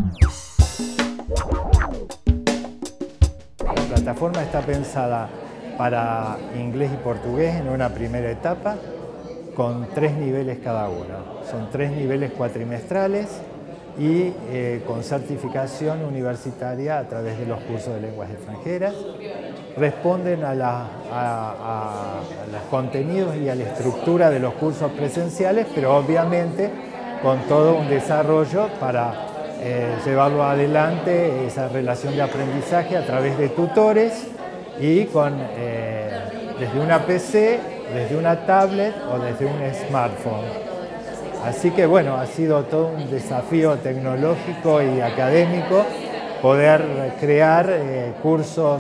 La plataforma está pensada para inglés y portugués en una primera etapa, con 3 niveles cada uno. Son 3 niveles cuatrimestrales y con certificación universitaria a través de los cursos de lenguas extranjeras. Responden a los contenidos y a la estructura de los cursos presenciales, pero obviamente con todo un desarrollo para llevarlo adelante, esa relación de aprendizaje a través de tutores y desde una PC, desde una tablet o desde un smartphone. Así que bueno, ha sido todo un desafío tecnológico y académico poder crear cursos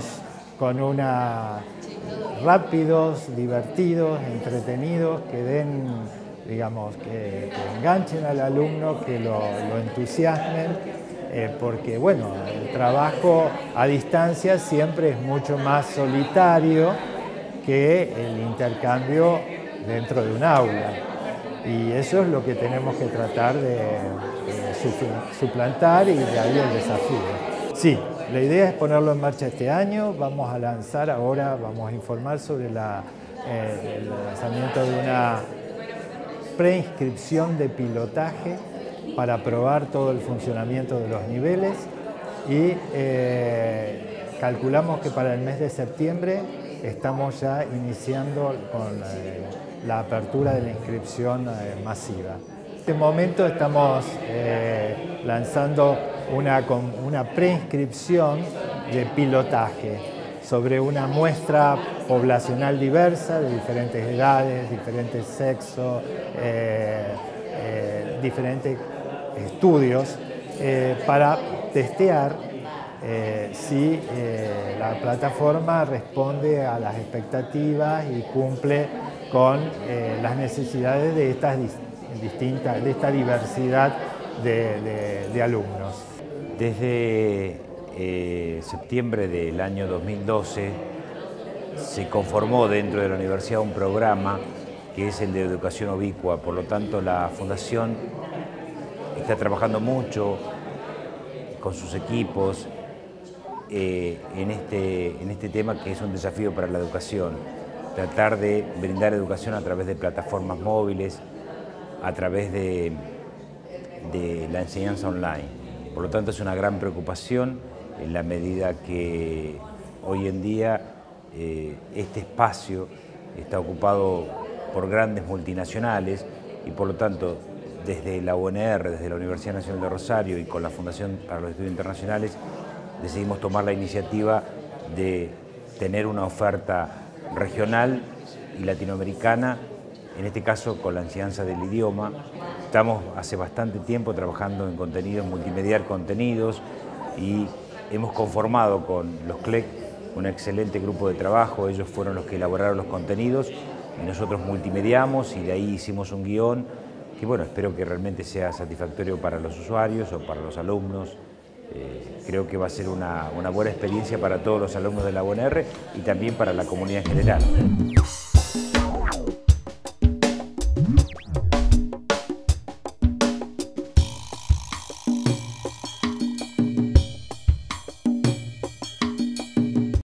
rápidos, divertidos, entretenidos, que den, digamos, que enganchen al alumno, que lo entusiasmen, porque bueno, el trabajo a distancia siempre es mucho más solitario que el intercambio dentro de un aula. Y eso es lo que tenemos que tratar de suplantar, y de ahí el desafío. Sí, la idea es ponerlo en marcha este año. Vamos a lanzar ahora, vamos a informar sobre el lanzamiento de una preinscripción de pilotaje para probar todo el funcionamiento de los niveles, y calculamos que para el mes de septiembre estamos ya iniciando con la apertura de la inscripción masiva. En este momento estamos lanzando una preinscripción de pilotaje sobre una muestra poblacional diversa de diferentes edades, diferentes sexos, diferentes estudios, para testear si la plataforma responde a las expectativas y cumple con las necesidades de esta diversidad de alumnos. Desde septiembre del año 2012 se conformó dentro de la universidad un programa que es el de educación ubicua. Por lo tanto, la Fundación está trabajando mucho con sus equipos en este tema, que es un desafío para la educación. Tratar de brindar educación a través de plataformas móviles, a través de la enseñanza online. Por lo tanto, es una gran preocupación en la medida que hoy en día este espacio está ocupado por grandes multinacionales, y por lo tanto desde la UNR, desde la Universidad Nacional de Rosario y con la Fundación para los Estudios Internacionales, decidimos tomar la iniciativa de tener una oferta regional y latinoamericana, en este caso con la enseñanza del idioma. Estamos hace bastante tiempo trabajando en contenidos, multimediar contenidos, y hemos conformado con los CLEC un excelente grupo de trabajo. Ellos fueron los que elaboraron los contenidos y nosotros multimediamos, y de ahí hicimos un guión que, bueno, espero que realmente sea satisfactorio para los usuarios o para los alumnos. Creo que va a ser una buena experiencia para todos los alumnos de la UNR y también para la comunidad en general.